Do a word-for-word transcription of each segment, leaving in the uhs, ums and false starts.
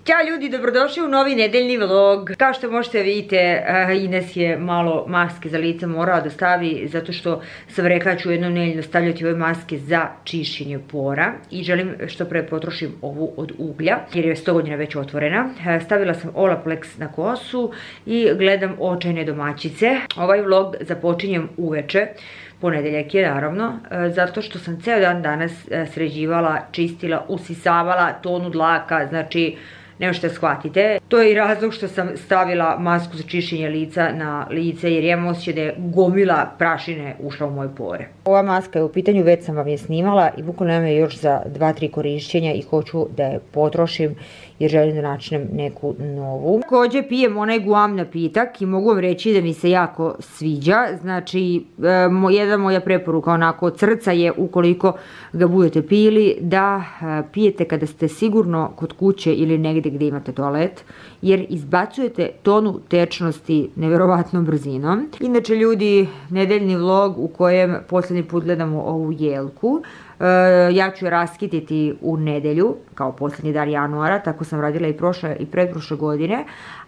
Ćao ljudi, dobrodošli u novi nedeljni vlog. Kao što možete vidite, Ines je malo maske za lice morala da stavi, zato što sam rekla ću jednom nedeljno stavljati ove maske za čišćenje pora i želim što pre potrošim ovu od uglja, jer je sto godina već otvorena. Stavila sam Olaplex na kosu i gledam Očajne domaćice. Ovaj vlog započinjem uveče, ponedeljak je naravno, zato što sam ceo dan danas sređivala, čistila, usisavala tonu dlaka, znači ne možete shvatite. To je i razlog što sam stavila masku za čišćenje lica na lice, jer imam osjećaj da je gomila prašine ušla u moje pore. Ova maska je u pitanju, već sam vam je snimala i bukvalno imam je još za dva tri korišćenja i hoću da je potrošim jer želim da načnem neku novu. Također pijem onaj guam napitak i mogu vam reći da mi se jako sviđa. Znači, jedna moja preporuka onako od srca je, ukoliko ga budete pili, da pijete kada ste sigurno kod kuće ili negdje gdje imate toalet, jer izbacujete tonu tečnosti neverovatnom brzinom. Inače ljudi, nedeljni vlog u kojem posljednji put gledamo ovu jelku. Ja ću je raskititi u nedelju, kao posljednji dan januara, tako sam radila i prošle i pretprošle godine,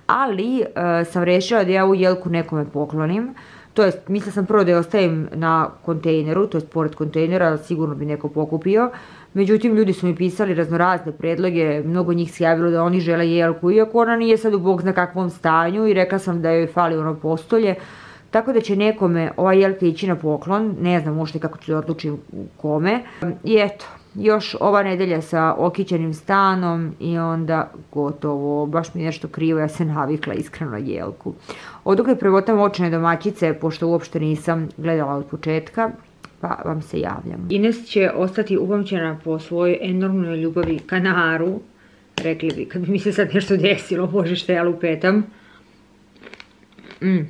ali sam rešila da ja ovu jelku nekome poklonim. To jest, mislila sam prvo da je ostavim na kontejneru, to jest pored kontejnera, sigurno bi neko pokupio. Međutim, ljudi su mi pisali raznorazne predloge, mnogo njih se javilo da oni žele jelku, iako ona nije sad u bog zna kakvom stanju, i rekla sam da joj fali ono postolje. Tako da će nekome ova jelka ići na poklon, ne znam možda kako ću da odlučim kome. I eto, još ova nedelja sa okićenim stanom i onda gotovo. Baš mi je nešto krivo, ja se navikla iskreno jelku. Odakle prevotam Očajne domaćice, pošto uopšte nisam gledala od početka, pa vam se javljam. Ines će ostati upamćena po svojoj enormnoj ljubavi ka naru. Rekli bi, kad bi mi se sad nešto desilo, bože šta ja lupetam. Mm.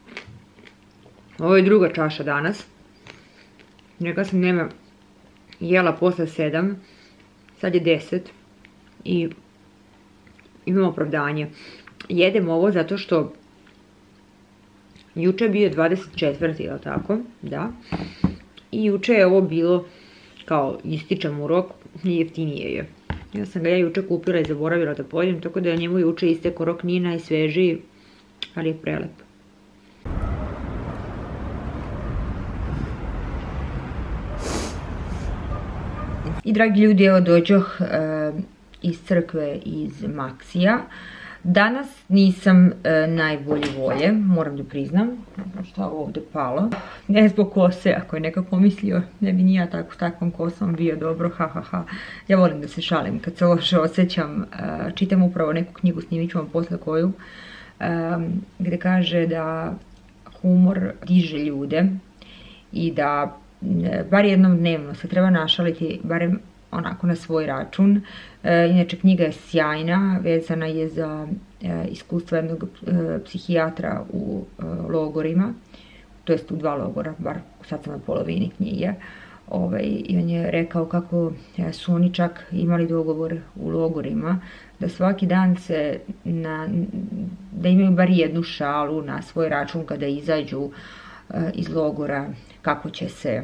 Ovo je druga čaša danas. Rekla sam nema jela posle sedam. Sad je deset. I imam opravdanje. Jedem ovo zato što juče je bio dvadeset četvrti, je li tako? Da. I juče je ovo bilo kao ističem u rok i jeftinije je. Ja sam ga ja juče kupila i zaboravila da pojedem, tako da je njemu juče isteko rok, nije najsvežiji, ali je prelep. I dragi ljudi, evo dođoh e, iz crkve iz Maksija. Danas nisam e, najbolje volje, moram da priznam. Šta ovo ovdje palo? Ne zbog kose, ako je neko pomislio, ne bi ni ja tako s takvom kosom bio dobro, ha ha ha. Ja volim da se šalim kad se loše osjećam. E, čitam upravo neku knjigu, snimit ću vam posle koju, e, gdje kaže da humor diže ljude i da bar jednom dnevno se treba našaliti, barem onako na svoj račun. E, inače knjiga je sjajna, vezana je za e, iskustvo jednog e, psihijatra u e, logorima, to jest u dva logora, bar sad sam na polovini knjige. Ovaj, i on je rekao kako su oni čak imali dogovor u logorima da svaki dan se na, da imaju bar jednu šalu na svoj račun kada izađu e, iz logora, kako će se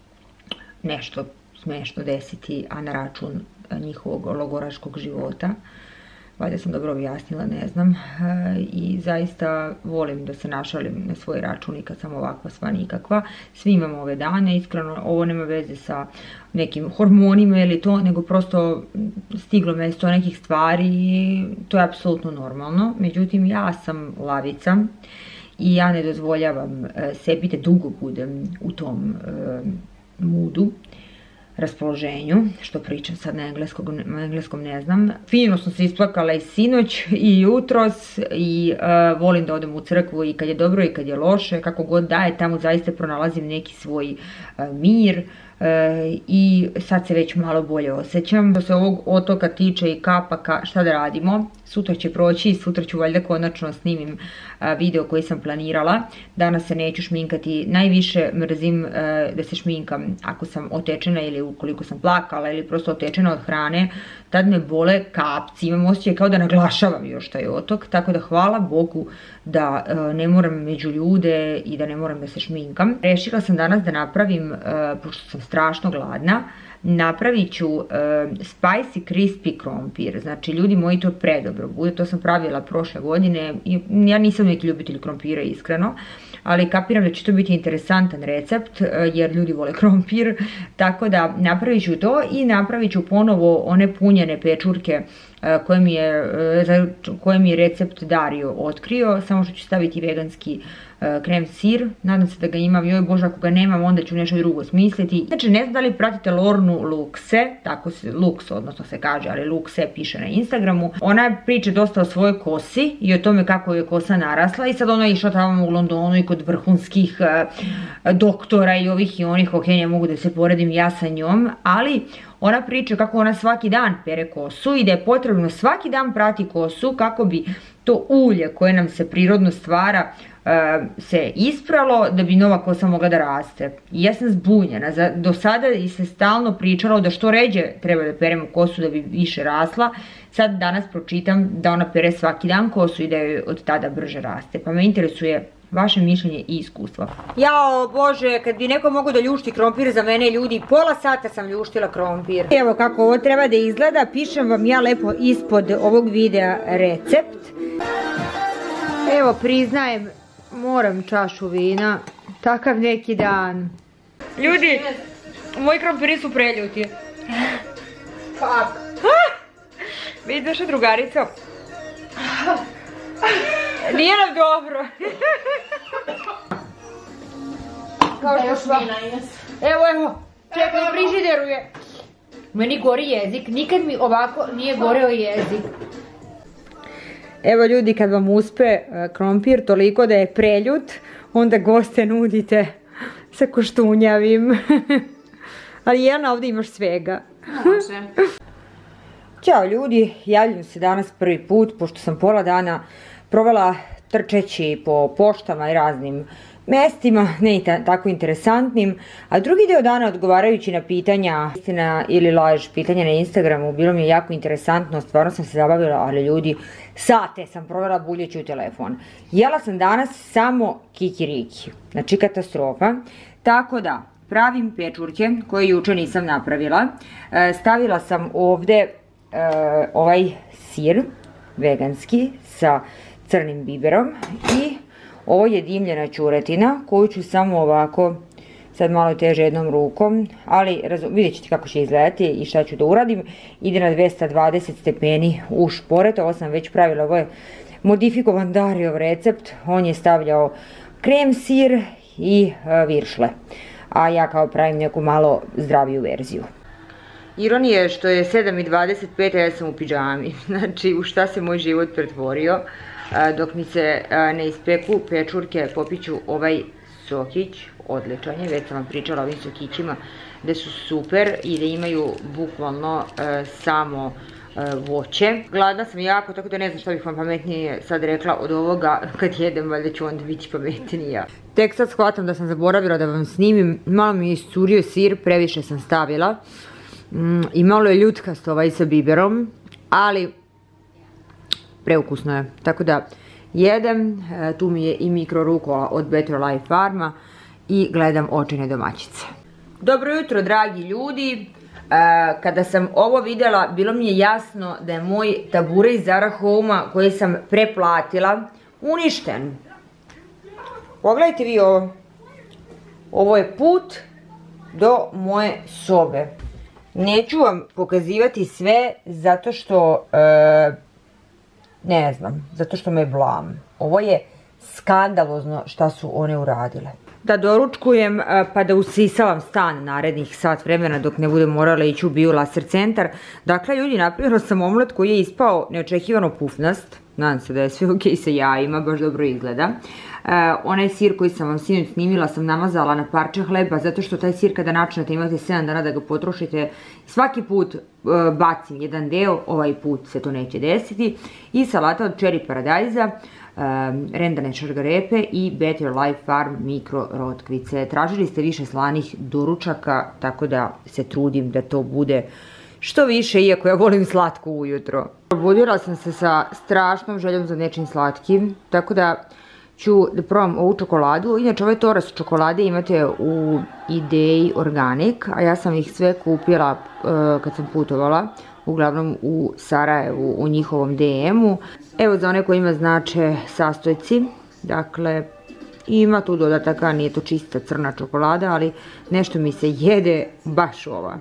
nešto smešno desiti, a na račun njihovog logoraškog života. Valjda sam dobro objasnila, ne znam. I zaista volim da se našalim na svoj račun i kad sam ovakva sva nikakva. Svi imamo ove dane, iskreno ovo nema veze sa nekim hormonima ili to, nego prosto stiglo me sto nekih stvari i to je apsolutno normalno. Međutim, ja sam lavica i ja ne dozvoljavam sebi da dugo budem u tom moodu, raspoloženju, što pričam sad na engleskom, na engleskom ne znam. Fino sam se isplakala i sinoć i jutros i uh, volim da odem u crkvu i kad je dobro i kad je loše, kako god da je, tamo zaista pronalazim neki svoj uh, mir uh, i sad se već malo bolje osjećam. Što se ovog otoka tiče i kapaka, šta da radimo? Sutra će proći i sutra ću valjda konačno snimim uh, video koji sam planirala. Danas se neću šminkati, najviše mrzim uh, da se šminkam ako sam otečena ili ukoliko sam plakala ili prosto otečena od hrane, tad me bole kapci, imam osjećaj kao da naglašavam još taj otok, tako da hvala Bogu da uh, ne moram među ljude i da ne moram da se šminkam. Rešila sam danas da napravim, uh, pošto sam strašno gladna, napravit ću uh, spicy crispy krompir. Znači, ljudi moji, to predobro bude, to sam pravila prošle godine. Ja nisam neki ljubitelj krompira, iskreno, ali kapiram da će to biti interesantan recept, jer ljudi vole krompir, tako da napravit ću to i napravit ću ponovo one punjene pečurke koje mi je, koje mi je recept Dario otkrio, samo što ću staviti veganski krem sir, nadam se da ga imam, joj bože, ako ga nemam onda ću nešto drugo smisliti. Znači, ne znam da li pratite Lornu Luxe, tako se, Lux odnosno se kaže, ali Luxe piše na Instagramu. Ona priča dosta o svojoj kosi i o tome kako je kosa narasla i sad ona je išla tamo u Londonu i kod vrhunskih uh, doktora i ovih i onih, ok, ne mogu da se poredim ja sa njom, ali ona priča kako ona svaki dan pere kosu i da je potrebno svaki dan prati kosu kako bi to ulje koje nam se prirodno stvara se ispralo da bi nova kosa mogla da raste. I ja sam zbunjena. Do sada se stalno pričalo da što ređe treba da peremo kosu da bi više rasla. Sad danas pročitam da ona pere svaki dan kosu i da joj od tada brže raste. Pa me interesuje vaše mišljenje i iskustvo. Jao bože, kad bi neko mogao da ljušti krompir za mene, ljudi, pola sata sam ljuštila krompir. Evo kako ovo treba da izgleda, pišem vam ja lepo ispod ovog videa recept. Evo, priznajem, moram čašu vina, takav neki dan. Ljudi, moji krompiri su preljuti. Fuck. Vidi naša drugarica. Nije nam dobro. Kao što sva. Evo, evo, čekaj, frižideru je. Meni gori jezik, nikad mi ovako nije goreo jezik. Evo ljudi, kad vam uspe krompir toliko da je preljut, onda goste nudite sa koštunjavim. Ali Jelena, ovdje imaš svega. Može. Ćao ljudi, javljam se danas prvi put, pošto sam pola dana provela trčeći po poštama i raznim mestima, ne i tako interesantnim, a drugi deo dana odgovarajući na pitanja, istina ili laž, pitanja na Instagramu, bilo mi je jako interesantno, stvarno sam se zabavila, ali ljudi, sate sam provela buljeći u telefon. Jela sam danas samo kikiriki, znači katastrofa, tako da pravim pečurke koje juče nisam napravila, stavila sam ovde ovaj sir veganski sa crnim biberom i ovo je dimljena ćuretina koju ću samo ovako, sad malo teže jednom rukom, ali vidjet ćete kako će izgledati i šta ću da uradim. Ide na dvesta dvadeset stepeni u šporet, ovo sam već pravila, ovo je modifikovan Dariov recept, on je stavljao krem sir i viršle, a ja kao pravim neku malo zdraviju verziju. Ironija je što je sedam i dvadeset pet, a ja sam u pidžami, znači u šta se moj život pretvorio. Dok mi se ne ispeku pečurke, popiću ovaj sokić, odličan je, već sam vam pričala o ovim sokićima, da su super i da imaju bukvalno samo voće. Gladna sam jako, tako da ne znam šta bih vam pametnije sad rekla od ovoga, kad jedem, valjda ću onda biti pametnija. Tek sad shvatam da sam zaboravila da vam snimim, malo mi je iscurio sir, previše sam stavila i malo je ljutkast ovaj sa biberom, ali preukusno je, tako da jedem, tu mi je i mikro rukola od Better Life Farma i gledam Očajne domaćice. Dobro jutro dragi ljudi, kada sam ovo videla bilo mi je jasno da je moj tabure iz Zara Home-a koji sam preplatila uništen. Pogledajte vi ovo, ovo je put do moje sobe. Neću vam pokazivati sve zato što ne znam, zato što me blam. Ovo je skandalozno šta su one uradile. Da doručkujem pa da usisavam stan narednih sat vremena dok ne budem morala ići u Bio Laser centar. Dakle ljudi, napravila sam omlet koji je ispao neočekivano pufnast. Nadam se da je sve ok sa jajima, baš dobro izgleda. Onaj sir koji sam vam sinoć snimila sam namazala na parče hleba, zato što taj sir kada načinate imate sedam dana da ga potrošite. Svaki put bacim jedan deo, ovaj put se to neće desiti. I salata od čeri paradajza, rendane šargarepe i Better Life Farm mikro rotkvice. Tražili ste više slanih doručaka, tako da se trudim da to bude što više, iako ja volim slatko ujutro. Probudila sam se sa strašnom željom za nečim slatkim, tako da ću da probam ovu čokoladu. Inače, ove Toras čokolade imate u Ideji Organic, a ja sam ih sve kupila kad sam putovala, uglavnom u Sarajevu, u njihovom de emu. Evo za one koji ima znače sastojci, dakle, ima tu dodataka, nije to čista crna čokolada, ali nešto mi se jede baš ova.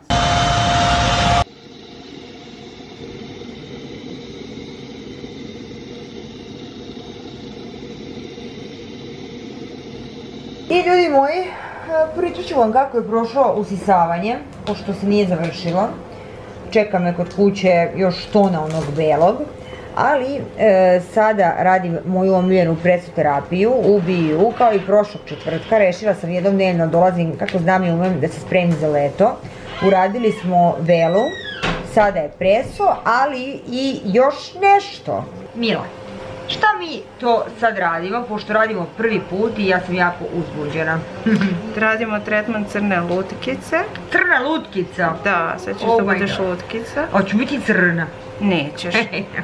I ljudi moji, pričat ću vam kako je prošlo usisavanje, pošto se nije završilo. Čeka me kod kuće još tona onog belog, ali sada radim moju omiljenu presoterapiju u Biju, kao i prošlog četvrtka. Rešila sam jednom dnevno, dolazim kako znam i umem da se spremim za leto. Uradili smo velu, sada je preso, ali i još nešto. Mila, šta mi to sad radimo, pošto radimo prvi put i ja sam jako uzbuđena? Radimo tretman crne lutkice. Crna lutkica? Da, sad ćeš da budeš lutkica. A ću biti crna? Nećeš.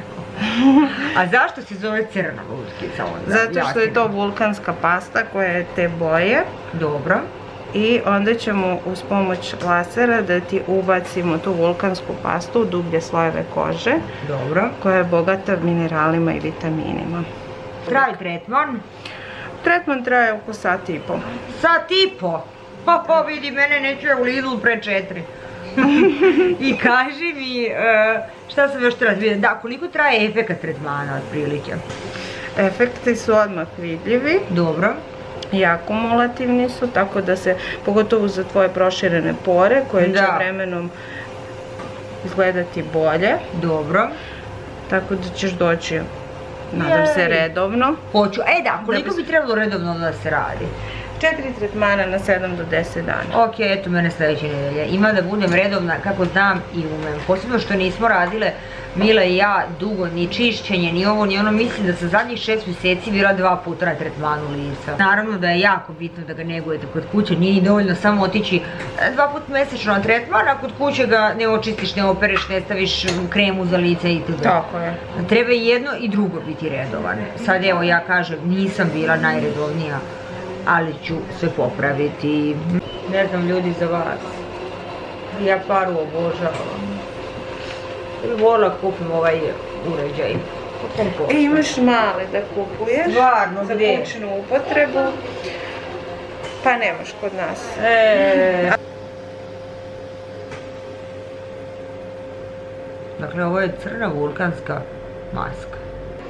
A zašto se zove crna lutkica onda? Zato što je to vulkanska pasta koja je te boje. Dobro. I onda ćemo uz pomoć lasera da ti ubacimo tu vulkansku pastu u dublje slojeve kože. Dobro. Koja je bogata mineralima i vitaminima. Traje tretman? Tretman traje oko sat i po. Sat i po? Pa vidi, mene neću ja u Lidlu pre četiri. I kaži mi, šta sam još treba vidjeti, da, koliko traje efekat tretmana otprilike? Efekti su odmah vidljivi. Dobro. I akumulativni su, tako da se, pogotovo za tvoje proširene pore, koje će vremenom izgledati bolje. Dobro. Tako da ćeš doći, nadam se, redovno. Hoću, e da, koliko bi trebalo redovno da se radi? Četiri tretmana na sedam do deset dana. Ok, eto mene sljedeće nedelje. Ima da budem redovna kako znam i umem. Posebno što nismo radile, Mila i ja, dugo ni čišćenje, ni ovo, ni ono. Mislim da sam zadnjih šest mjeseci bila dva puta na tretmanu lica. Naravno da je jako bitno da ga negujete kod kuće. Nije ni dovoljno samo otići dva put mjesečno na tretman, a kod kuće ga ne očistiš, ne opereš, ne staviš kremu za lice itd. Tako je. Treba i jedno i drugo biti redovan. Sad evo ja kažem, nisam bila najredovnija, ali ću sve popraviti. Ne znam ljudi za vas, ja paru obožavam. Ili volila kupim ovaj uređaj. E, imaš male da kupuješ. Stvarno, gdje? Za kućnu upotrebu. Pa nemaš kod nas. Dakle, ovo je crna vulkanska maska.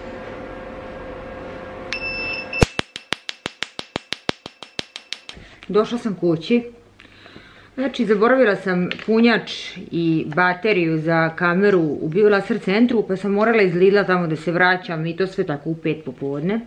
Došla sam kući. Znači, zaboravila sam punjač i bateriju za kameru u Biolaser centru, pa sam morala iz Lidla tamo da se vraćam i to sve tako u pet popodne.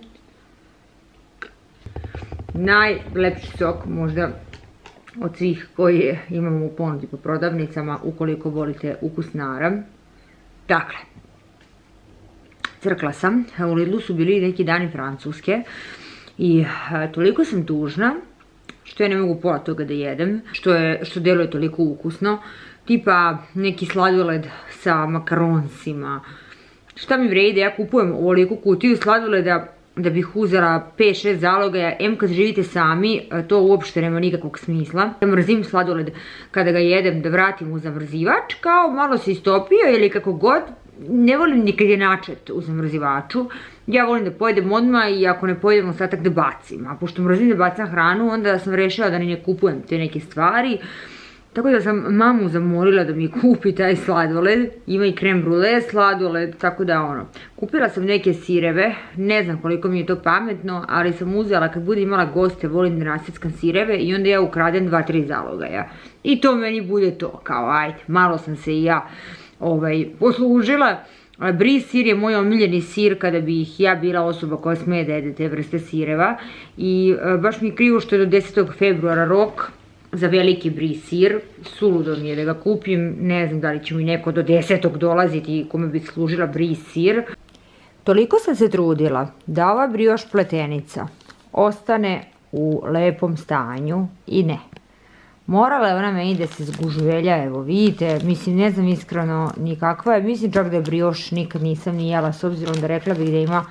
Najlepši sok možda od svih koji imamo u ponudi po prodavnicama, ukoliko volite ukus nara. Dakle, crkla sam, u Lidlu su bili neki dani francuske i toliko sam tužna što ja ne mogu pola toga da jedem, što deluje toliko ukusno, tipa neki sladoled sa makaronsima. Šta mi vredi, ja kupujem ovoliku kutiju sladoleda da bih uzela pet šest zalogaja, em kad živite sami, to uopšte nema nikakvog smisla. Ja mrzim sladoled kada ga jedem da vratim u zamrzivač, kao malo se istopio ili kako god. Ne volim nikad je načet u zamrzivaču, ja volim da pojedem odmah i ako ne pojedem ostatak da bacim, a pošto mrzim da bacam hranu, onda sam rešila da ne kupujem te neke stvari, tako da sam mamu zamolila da mi kupi taj sladoled, ima i krem brule sladoled, tako da ono, kupila sam neke sireve, ne znam koliko mi je to pametno, ali sam uzela kad budem imala goste, volim da nasjeckam sireve i onda ja ukradem dva tri zalogaja i to meni bude to, kao ajde, malo sam se i ja poslužila. Brie sir je moj omiljeni sir kada bih ja bila osoba koja sme da jede te vrste sireva i baš mi je krivo što je do desetog februara rok za veliki brie sir, suludo mi je da ga kupim, ne znam da li će mi neko do desetog dolaziti kome bi služila brie sir. Toliko sam se trudila da ova brioš pletenica ostane u lepom stanju i ne. Morala je ona meni da se zgužvelja, evo vidite, mislim ne znam iskreno ni kakva je, mislim čak da je brioš nikad nisam ni jela s obzirom da rekla bih da ima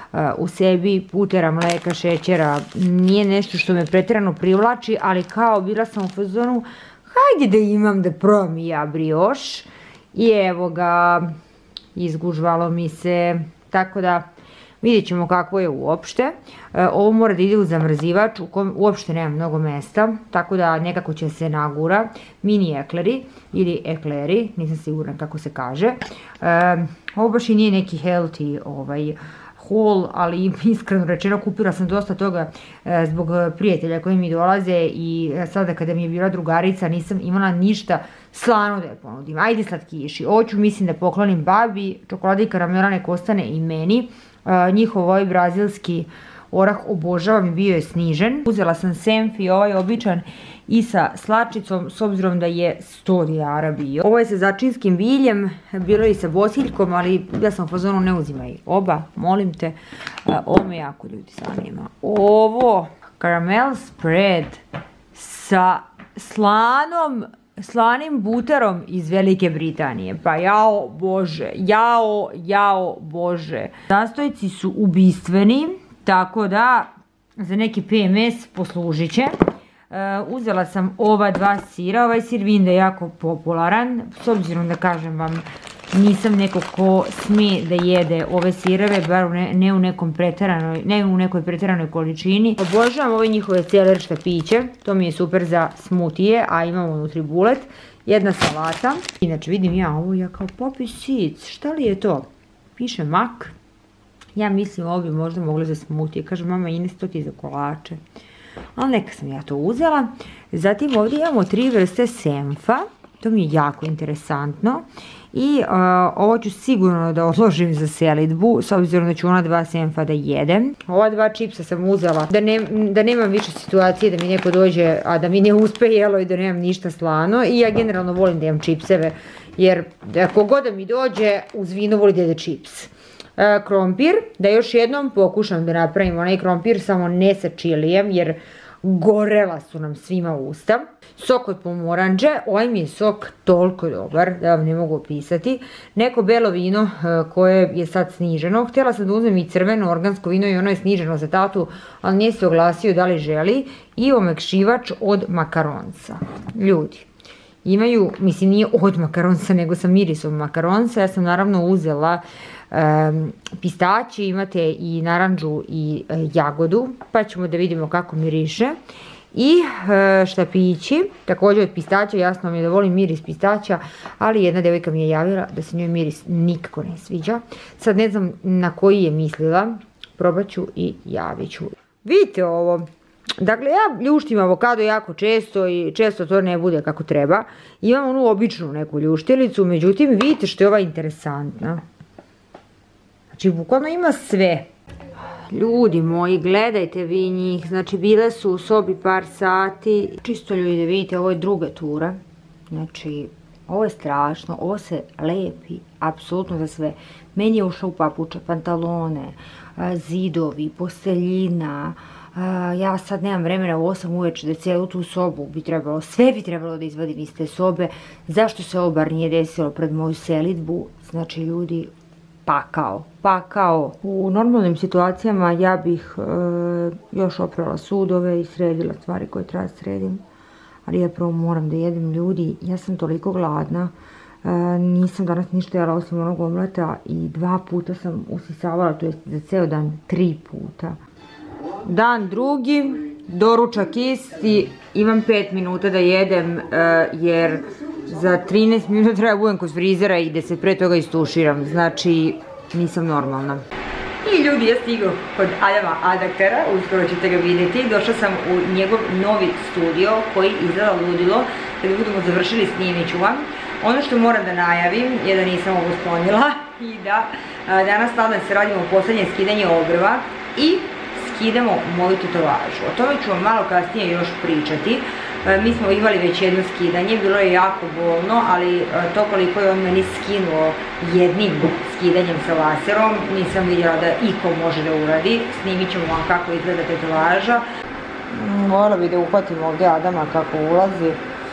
u sebi putera, mleka, šećera, nije nešto što me pretjerano privlači, ali kao bila sam u fazonu, hajde da imam da probam i ja brioš, i evo ga, izgužvalo mi se, tako da vidjet ćemo kako je uopšte. Ovo mora da ide u zamrzivač u kojem uopšte nema mnogo mesta, tako da nekako će se nagura. Mini ekleri ili ekleri, nisam sigurna kako se kaže. Ovo baš i nije neki healthy ovaj haul, ali iskreno rečeno kupila sam dosta toga zbog prijatelja koji mi dolaze i sada kada mi je bila drugarica nisam imala ništa slano da je ponudim. Ajde slatkiši, hoću mislim da poklonim babi, čokolada i karamela nek ostane i meni. Njihov ovaj brazilski orah obožavam i bio je snižen. Uzela sam senfi ovaj običan i sa slačicom s obzirom da je sto dinara bio. Ovo je sa začinskim biljem, bilo je i sa bosiljkom, ali ja sam u fazonu ne uzimaj oba, molim te. Ovo me jako ljudi zanima. Ovo karamel spread sa slanom slanim buterom iz Velike Britanije. Pa jao bože, jao, jao bože. Sastojci su ubistveni, tako da za neki P M S poslužit će. Uzela sam ova dva sira, ovaj sir vidim da je jako popularan, s obzirom da kažem vam nisam neko ko smije da jede ove sireve, bar ne u nekom preteranoj, ne u nekoj preteranoj količini. Obožavam ove njihove celerčka piće, to mi je super za smutije, a imamo unutra bulet, jedna salata. Inače vidim ja ovo, ja kao poppy seeds, šta li je to? Piše mak, ja mislim ovo bi možda mogla za smutije, kaže mama Ines to ti za kolače. Ali neka sam ja to uzela. Zatim ovdje imamo tri vrste senfa, to mi je jako interesantno. I uh, ovo ću sigurno da odložim za selidbu, s obzirom da ću ona dva senfa da jedem. Ova dva čipsa sam uzela da, ne, da nemam više situacije da mi neko dođe, a da mi ne uspe jelo i da nemam ništa slano. I ja generalno volim da imam čipseve, jer kogod da mi dođe uz vino voli da jede čips. Uh, krompir, da još jednom pokušam da napravim onaj krompir, samo ne sa čilijem, jer gorela su nam svima usta. Sok od pomoranđe, ovaj mi je sok toliko dobar da vam ne mogu opisati. Neko belo vino koje je sad sniženo. Htjela sam da uzmem i crveno organsko vino i ono je sniženo za tatu, ali nije se oglasio da li želi. I omekšivač od makaronsa. Ljudi, imaju, mislim nije od makaronsa nego sa mirisom makaronsa. Ja sam naravno uzela Um, pistaći, imate i naranđu i e, jagodu, pa ćemo da vidimo kako miriše. I e, štapići, također od pistaća, jasno mi je da volim miris pistaća, ali jedna devojka mi je javila da se njoj miris nikako ne sviđa. Sad ne znam na koji je mislila, probat ću i javit ću. Vidite ovo, dakle ja ljuštim avokado jako često i često to ne bude kako treba. Imam onu običnu neku ljuštilicu, međutim vidite što je ova interesantna. Znači, bukvalno ima sve. Ljudi moji, gledajte vi njih. Znači, bile su u sobi par sati. Čisto ljudi, vidite, ovo je druga tura. Znači, ovo je strašno. Ovo se lepi, apsolutno za sve. Meni je ušao u papuče, pantalone, zidovi, posteljina. Ja sad nemam vremena u osam uveče da cijelu tu sobu bi trebalo, sve bi trebalo da izvadim iz te sobe. Zašto se ovo bar nije desilo pred moju selidbu? Znači, ljudi, pakao, pakao. U normalnim situacijama ja bih e, još oprala sudove i sredila stvari koje treba da sredim. Ali ja prvo moram da jedem, ljudi, ja sam toliko gladna. E, nisam danas ništa jela osim onog omleta i dva puta sam usisavala, to je za ceo dan tri puta. Dan drugi, doručak isti, imam pet minuta da jedem e, jer za trinaest minuta treba budem kod frizera i da se pre toga istuširam, znači nisam normalna. I ljudi, ja stigao kod Adama Adaktera, uskoro ćete ga vidjeti, došla sam u njegov novi studio koji izgleda ludilo, kada budemo završili snimit ću vam. Ono što moram da najavim je da nisam ovo sklonila i da a, danas stavno se radimo posljednje skidanje obrva i skidamo moju tetovažu. O tome ću vam malo kasnije još pričati. Mi smo imali već jedno skidanje, bilo je jako bolno, ali to koliko je on meni skinuo jednim skidanjem sa laserom, nisam vidjela da iko može da uradi. Snimit ćemo vam kako izgleda tetovaža. Voljela bi da uhvatim ovdje Adama kako ulazi,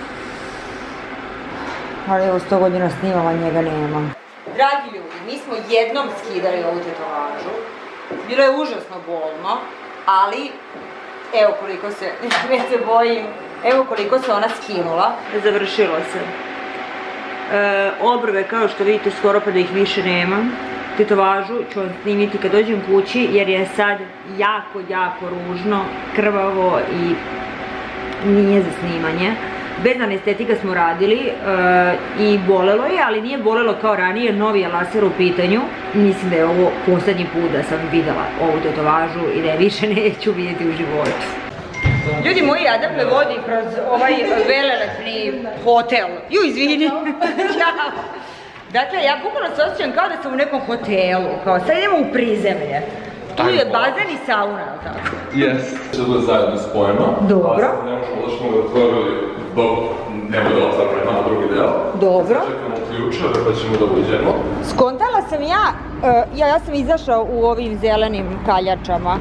ali evo sto godina snimala njega nema. Dragi ljudi, mi smo jednom skidali ovu tetovažu Bilo je užasno bolno, ali evo koliko se, već se bojim, evo koliko se ona skinula. Završilo se. E, obrve, kao što vidite, skoro pa da ih više nemam. Tetovažu ću vam snimiti kad dođem kući, jer je sad jako, jako ružno, krvavo i nije za snimanje. Bez anestetika smo radili e, i bolelo je, ali nije bolelo kao ranije, novi je laser u pitanju. Mislim da je ovo posljednji put da sam videla ovu tetovažu i da je više neću vidjeti u životu. Ljudi moji, Adam me vodi kroz ovaj velelepni hotel. Ju, izvini. Dakle, ja bukvalno se osjećam kao da sam u nekom hotelu, kao sad idemo u prizemlje. Tu je bazen i sauna, ali tako? Jes, će da zajedno spojeno. Dobro. Pa ne možemo da smo ga otvorili dok nema da otvara pred nama drugi deo. Dobro. Sad čekamo ključeve pa ćemo da uđemo. Skontala sam ja, uh, ja, ja sam izašao u ovim zelenim kaljačama.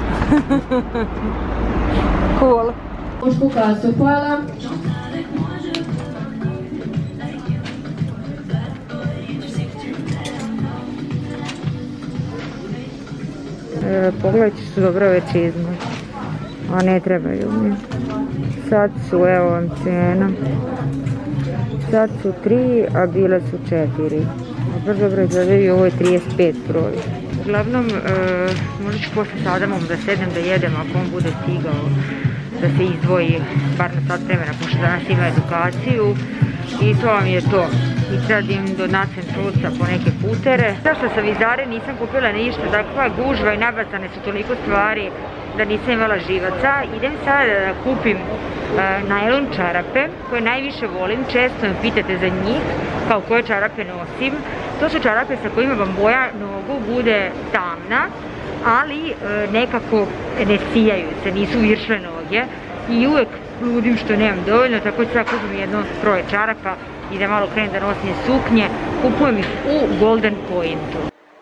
Cool. Mušku kasu, hvala. E, pogledajte što su dobro ove čizme, a ne trebaju mi. Sad su, evo vam cijena, sad su tri, a bile su četiri. Baš dobro izgledaju i ovo je trideset pet broj. Uglavnom, e, možda ću posle s Adamom da sedem da jedem ako on bude stigao da se izdvoji bar na sat vremena, pošto danas ima edukaciju. I to vam je to. I sad im do Nacen Trusa po neke putere. Zašto sa Vizare nisam kupila ništa, takva gužva i nabacane su toliko stvari da nisam imala živaca. Idem sada da kupim uh, najlon čarape koje najviše volim, često me pitate za njih, kao koje čarape nosim. To su čarape sa kojima vam boja nogu bude tamna, ali uh, nekako ne sijaju se, nisu viršle noge i uvek ludim što nemam dovoljno, tako da sad kupim jedno troje čarapa i da malo krenem da nosim suknje. Kupujem ih u Golden Pointu.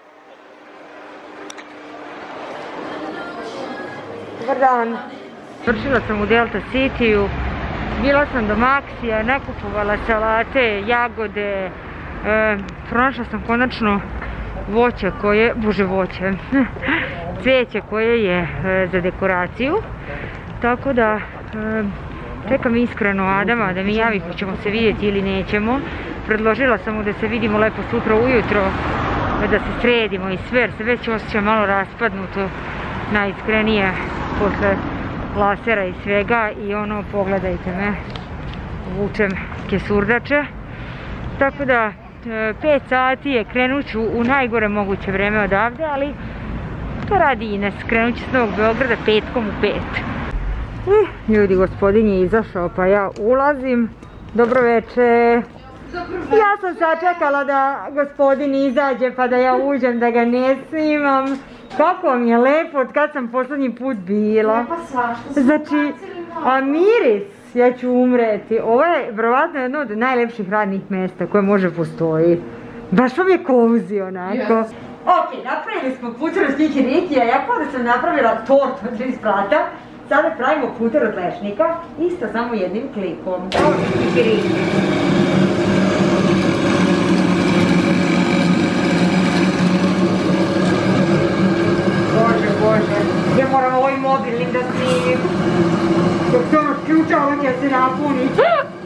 Dobar dan. Vršila sam u Delta City-u, bila sam do Maxija, nakupovala salate, jagode, e, pronašla sam konačno voće koje, bože voće, cvijeće koje je e, za dekoraciju, tako da e, čekam iskreno Adama da mi javi ko ćemo se vidjeti ili nećemo. Predložila sam mu da se vidimo lepo sutra ujutro, da se sredimo i sve, jer se već osjećam malo raspadnuto, najiskrenije posle lasera i svega i ono, pogledajte me, vučem kesurdače. Tako da, pet sati je, krenut ću u najgore moguće vreme odavde, ali to radi Ines, krenut ću s Novog Beograda petkom u pet. Ljudi, gospodin je izašao pa ja ulazim. Dobro veče. Ja sam sačekala da gospodin izađe pa da ja uđem, da ga ne snimam. Kako vam je lepo od kad sam posljednji put bila. Lepa svašta. Znači, a miris, ja ću umreti. Ovo je vjerovatno jedno od najlepših radnih mjesta koje može postoji. Baš vam je cozy onako. Yes. Ok, napravili smo puter od kikirikija, ja kao da sam napravila tort od tri sprata. Sada pravimo puter od lešnika, isto samo jednim klikom. Kao kikiriki. Bože, bože, ja moram ovoj mobilnim da snimim. Dok se ono ključa, ovo će se napuniti.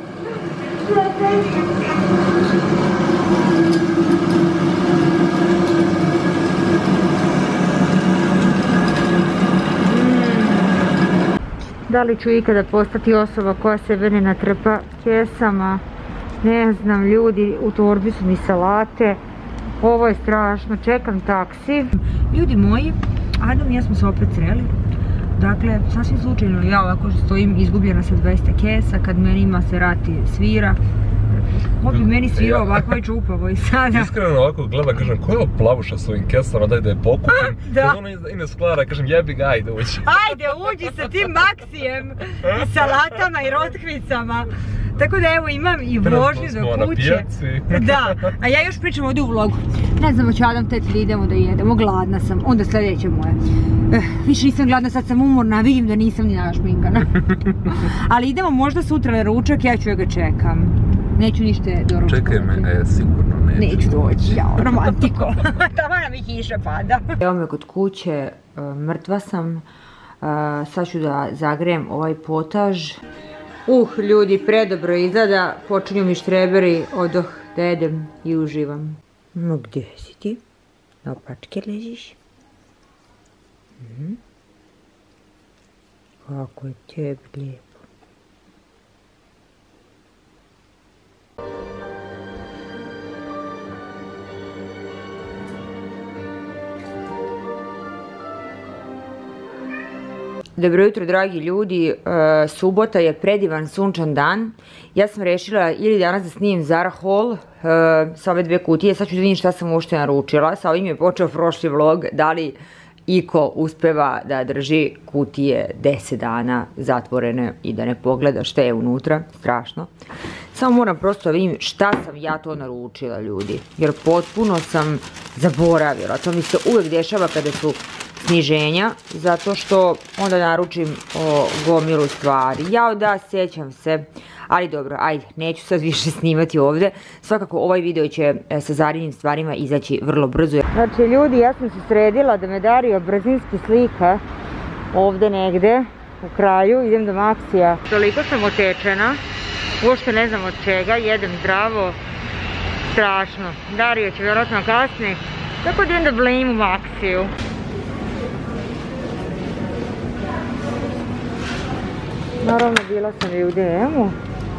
Da li ću ikada postati osoba koja sebe ne natrpa kesama? Ne znam, ljudi, u torbi su mi salate. Ovo je strašno, čekam taksi. Ljudi moji, Adam i ja smo se opet sreli. Dakle, sasvim slučajno ja ovako što stojim izgubljena sa dvesta kesa, kad meni ima se rati svira. Ovo bi meni svirao ovako već upavo i sada. Iskreno ovako gledam, kažem, ko je ovo plavuša s ovim kesama, daj da je pokupim. Da. Ono Ines Klara, kažem, jebi ga, ajde uđi. Ajde, uđi sa tim Maksijem i salatama i rotkvicama. Tako da evo imam i vožnju do kuće. Da, a ja još pričam ovdje u vlogu. Ne znam, će Adam tet li idemo da jedemo, gladna sam, onda sljedeće moje. Eh, više nisam gladna, sad sam umorna, vidim da nisam ni našminkana. Ali idemo možda sutra na ručak, ja ću ga čekam. Neću ništa doručkovati. Čekaj me, e, sigurno neću. Neću doći, jao, romantiko. Tamo nam i kiša pada. Evo me kod kuće, mrtva sam. Sad ću da zagrejem ovaj potaž. Uh, ljudi, predobro izgleda. Počinju mi štreberi, odoh da jedem i uživam. No, gdje si ti? Na opačke ležiš? Kako je tebi lijepo. Dobro jutro, dragi ljudi, subota je predivan sunčan dan. Ja sam rešila ili danas da snimim Zara haul sa ove dve kutije. Sad ću da vidim šta sam uopšte naručila. Sa ovim je počeo prošli vlog, da li iko uspeva da drži kutije deset dana zatvorene i da ne pogleda šta je unutra, strašno. Samo moram prosto da vidim šta sam ja to naručila, ljudi, jer potpuno sam zaboravila. To mi se uvek dešava kada su sniženja, zato što onda naručim o gomilu stvari. Jao da, sjećam se, ali dobro, ajde, neću sad više snimati ovdje. Svakako ovaj video će sa Zarinim stvarima izaći vrlo brzo. Znači ljudi, ja sam se sredila da me Dario brzinski slika ovdje negde u kraju, idem do Maksija. Toliko sam otečena, uopšte ne znam od čega, jedem zdravo, strašno. Dario će vjerojatno kasnije, tako da idem da blame u Maksiju. Naravno, bila sam i u D M-u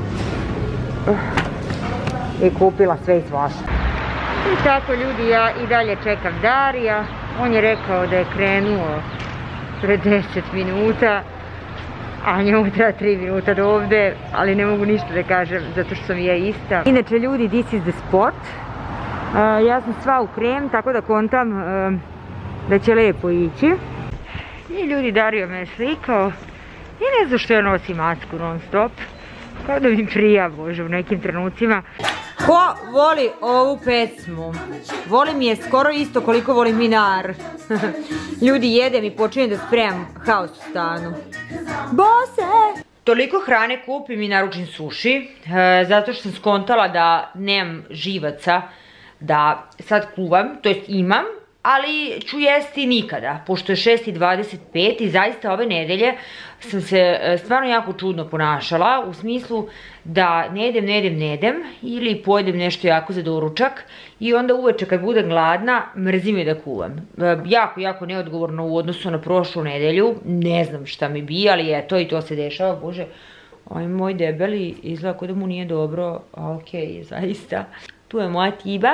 i kupila sve i svašta. I tako, ljudi, ja i dalje čekam Darija. On je rekao da je krenuo pred deset minuta, a njemu treba tri minuta do ovde, ali ne mogu ništa da kažem zato što sam ja ista. Inače, ljudi, this is the spot. Ja sam sva u krem, tako da kontam da će lepo ići. I ljudi, Dario me je slikao. I ne znam što ja nosim masku non stop. Kao da mi prija, Bože, u nekim trenucima. Ko voli ovu pesmu? Volim je skoro isto koliko volim Minar. Ljudi, jedem i počinjem da spremam haos u stanu. Bose! Toliko hrane kupim i naručim suši, zato što sam skontala da nemam živaca da sad kuvam, to jest imam, ali ću jesti nikada, pošto je šest i dvadeset pet i zaista ove nedelje sam se stvarno jako čudno ponašala, u smislu da ne jedem, ne jedem, ne jedem, ili pojedem nešto jako za doručak i onda uveče kad budem gladna, mrzim je da kuvam. Jako, jako neodgovorno u odnosu na prošlu nedelju, ne znam šta mi bi, ali eto i to se dešava, Bože, ovaj moj debeli izgleda kao da mu nije dobro, a okej, zaista. Tu je moja Tiba.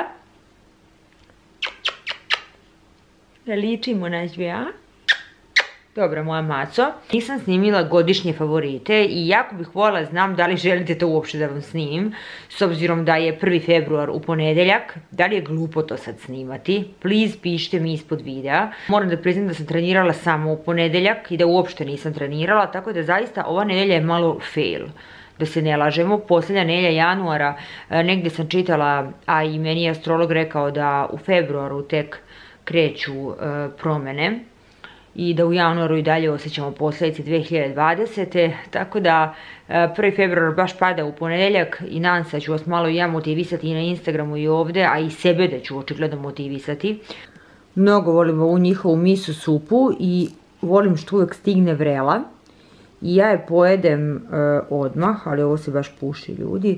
Da ličimo na dvije, a? Dobro, moja maco. Nisam snimila godišnje favorite i jako bih voljela, znam da li želite to uopšte da vam snimim, s obzirom da je prvi februar u ponedeljak, da li je glupo to sad snimati, please pišite mi ispod videa. Moram da priznam da sam trenirala samo u ponedeljak i da uopšte nisam trenirala, tako da zaista ova nedelja je malo fail. Da se ne lažemo, posljednja nedelja januara, negdje sam čitala, a i meni je astrolog rekao da u februaru tek kreću promene i da u januaru i dalje osjećamo posljedice dve hiljade dvadesete. Tako da prvi februar baš pada u ponedeljak i nadam se da ću vas malo i ja motivisati i na Instagramu i ovdje, a i sebe da ću očigledno motivisati. Mnogo volim ovu njihovu miso supu i volim što uvijek stigne vrela i ja je pojedem odmah, ali ovo se baš puši, ljudi.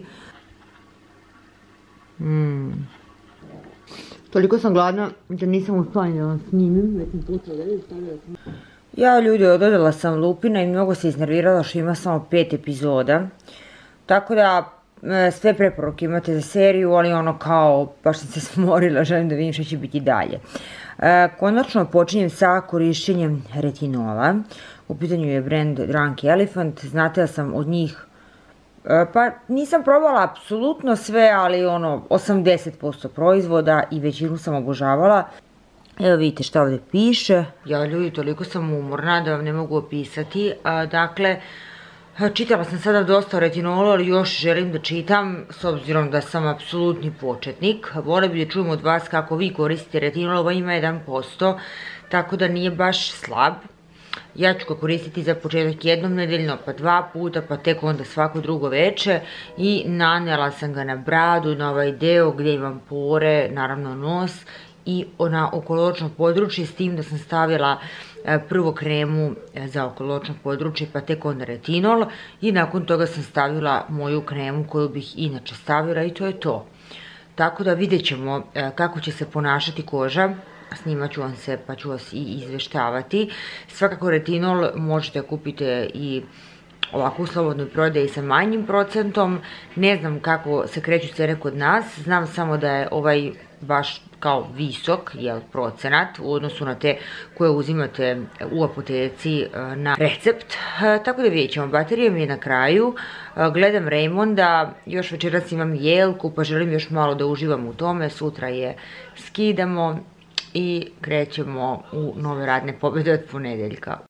Mmm. Toliko sam gladna da nisam uspala da vam snimim, već sam počela da je stavila sam. Ja, ljudi, odgledala sam Lupina i mnogo se iznervirala što ima samo pet epizoda. Tako da sve preporuke imate za seriju, ali ono kao, baš sam se smorila, želim da vidim što će biti dalje. Konačno počinjem sa korišćenjem retinola. U pitanju je brand Drunk Elephant, znate da sam od njih, pa nisam probala apsolutno sve, ali ono osamdeset posto proizvoda i većinu sam obožavala. Evo vidite šta ovdje piše. Ja, ljudi, toliko sam umorna da vam ne mogu opisati. Dakle, čitala sam sada dosta o retinolu, ali još želim da čitam, s obzirom da sam apsolutni početnik. Vole bi da čujem od vas kako vi koristite retinol, ovo ima jedan posto, tako da nije baš slab. Ja ću ga koristiti za početak jednom nedeljno, pa dva puta, pa tek onda svako drugo veče i nanela sam ga na bradu, na ovaj deo gdje imam pore, naravno nos i na okoločno područje, s tim da sam stavila prvo kremu za okoločno područje, pa tek onda retinol i nakon toga sam stavila moju kremu koju bih inače stavila i to je to. Tako da vidjet ćemo kako će se ponašati koža. Snimat ću vam se pa ću vas i izveštavati. Svakako retinol možete kupiti i ovako u slobodnoj prodaji sa manjim procentom. Ne znam kako se kreću cene kod nas. Znam samo da je ovaj baš kao visok, jel, procenat u odnosu na te koje uzimate u apoteci na recept. Tako da vidjet ćemo, baterija mi je na kraju. Gledam Raymonda, još večeras imam jelku pa želim još malo da uživam u tome. Sutra je skidamo i krećemo u nove radne pobjede od ponedeljka.